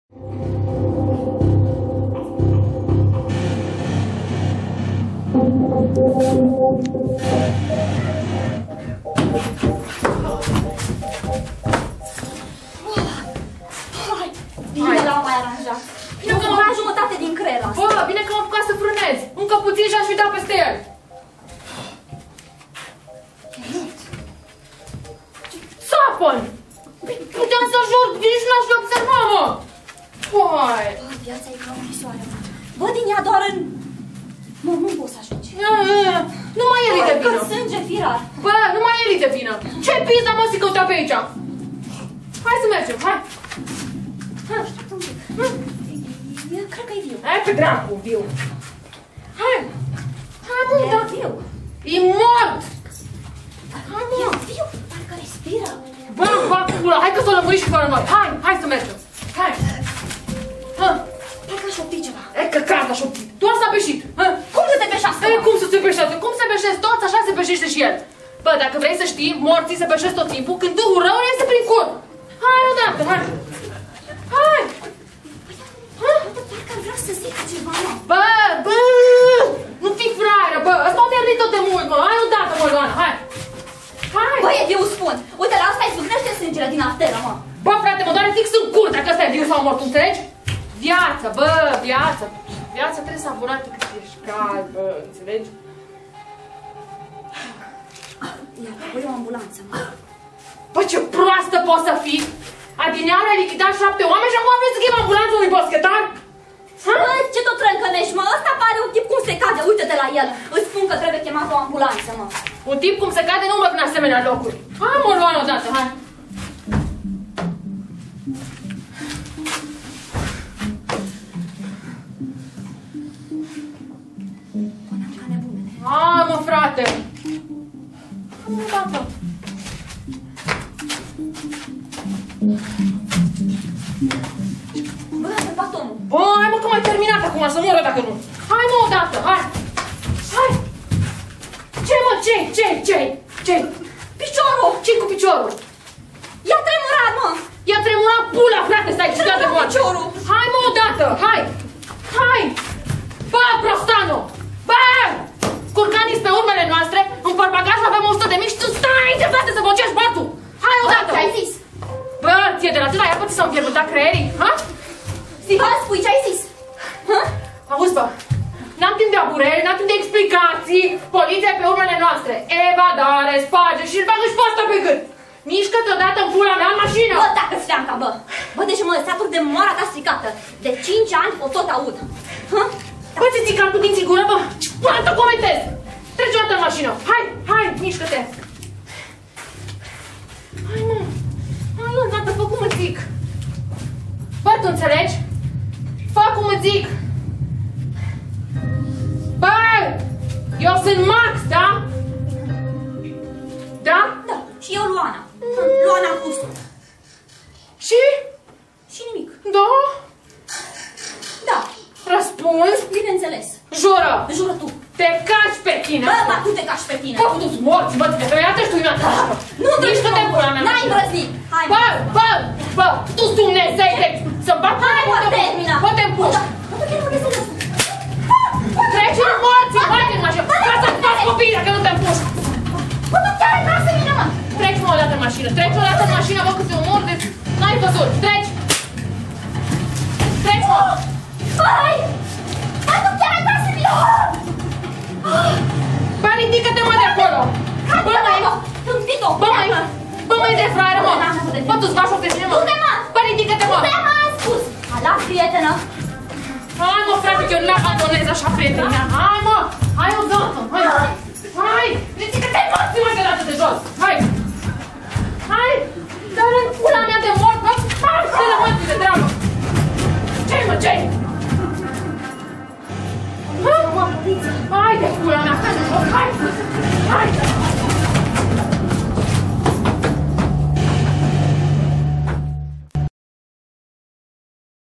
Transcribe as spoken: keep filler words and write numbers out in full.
Bine l-am mai aranjat. Eu că mă jumătate din creier asta. Bă, bine că m-am apucat să frânez. Încă puțin și aș fi dat peste el. Țapăn! Puteam să jur, nici n-aș fi observat, mă! Hai! Bă, viața e ca o închisoare. Bă, din ea doar în... Mă, nu pot să ajungi. Nu mai e de vină. Că sânge firar. Bă, nu mai e de vină. Ce pizda, mă, să căuta pe aici? Hai să mergem, hai! Așteaptă un pic. Eu cred că e viu. Hai pe dracu, viu. Hai! Hai, mă, da. E viu. E mort! Hai, mă. E viu, parcă respiră. Bă, bă, pula, hai că s-o lămuri și fără noi. Hai, hai să mergem. Hai. Ha. Hai că aș opti ceva. E căcat așa, doar s-a peșit. Ha. Cum să te peșească? E, cum să se peșească? Cum se peșesc toți, așa se peșește și el. Bă, dacă vrei să știi, morții se peșesc tot timpul când duhul rău iese prin cur. Hai odată, hai. Hai. Bă, parcă ar vrea să zică ceva, mă. Bă, bă, nu fi fraieră, bă, ăsta m-a pierdit tot de mult, mă. Hai odată, mă, Ioana, hai. Hai. Bă, e viu, spun. Uite, la asta îi zbucnește sângele din arteră, mă. Bă, frate, mă doare fix în cur dacă ăsta e viu sau mort, înțelegi? Viața, bă, viața. Viața trebuie savurată cât ești cald, bă, înțelegi? Ia, bă, e o ambulanță, mă. Bă, ce proastă poți să fii? Adineaur a lichidat șapte oameni și acum vrei să chem ambulanța unui boschetar? Bă, ce tot trâncănești, mă? Ăsta pare un tip cum se cade, uite-te la el. Îți spun că trebuie chemat o ambulanță, mă. Un tip cum se cade nu merg în asemenea locuri. Hai, mă, Luana, odată, hai. Hai, mă, frate. Hai, mă, odată. Bă, a întrebat omul. Bă, hai, mă, că m-ai terminat acum, să moră dacă nu. Hai, mă, odată, hai. Hai. Ce, mă, ce, ce, ce, ce? Piciorul! Ce-i cu piciorul? I-a tremurat, mă! I-a tremurat pula, frate, stai ciudat de moarte. Piciorul! Hai, mă, odată, hai. Hai. Bă, prostano. Bă! Curcanii pe urmele noastre, în portbagaj avem o sută de mii și tu stai aici, frate, să bocești bătul. Hai, odată. Bă, ce-ai zis? Bă, ție de la tâta iapă ți s-au înfierbântat creierii, ha? Bă, spui, ce-ai zis? Hă? Auzi, bă, n-am timp de abureri, n-am timp de explicații. Poliția e pe urmele noastre. Evadare, sparge și îl bagă și pe asta pe gât. Mișcă-te odată în pula mea în mașină. Bă, dacă-ți leamca, bă. Bă, deci mă satur de moara ta stricată. De cinci ani o tot aud. Hă? Bă, ți ții calcul din sigură, bă? Până te comentez. Trece o dată în mașină. Hai, hai, mișcă-te. Hai, mă. Hai, eu, odată, fă cum îți zic. Bă, tu înțelegi? Fă cum îți zic. Bă, eu sunt Max, da? Da? Da, și eu Luana. Luana Custu. Și? Și nimic. Da? Da, Răspuns? bineînțeles. Jură! Jură tu. Te caci pe tine! Bă, dar tu te cași pe tine. Bă, tu-ți morți, bă, te iată și tu mi-a cașă! Nu, nici nu te pula mea! N-ai îndrăznit. Hai, Bă, bă, bă, tu-ți Dumnezei, drept! Să-mi bag hai, bă, termină. Bă, te împuși! Bă, bă, chiar nu te sunt. Treci în morții, bate în mașină! Ca să-ți faci copiii dacă nu te împuși! Bă, tu chiar ai vrea să vină, mă. Treci, mă, o dată în mașină! Treci o dată în mașină, bă, cât te omor de... N-ai văzut! Treci! Treci, mă! Hai! Hai, tu chiar ai vrea să vină! Bă, ridică-te, mă, de acolo! Bă, măi! Sunt Vito! Bă, măi! Bă, măi, de fraieră, mă! Bă, tu-ți faci o tășine, mă! Du-te, mă! Bă, ridică-te, mă! Du-te, mă, am spus! Alas, prietenă! Hai, mă, frate, că eu nu mi-abandonez așa prietenia! Hai, mă!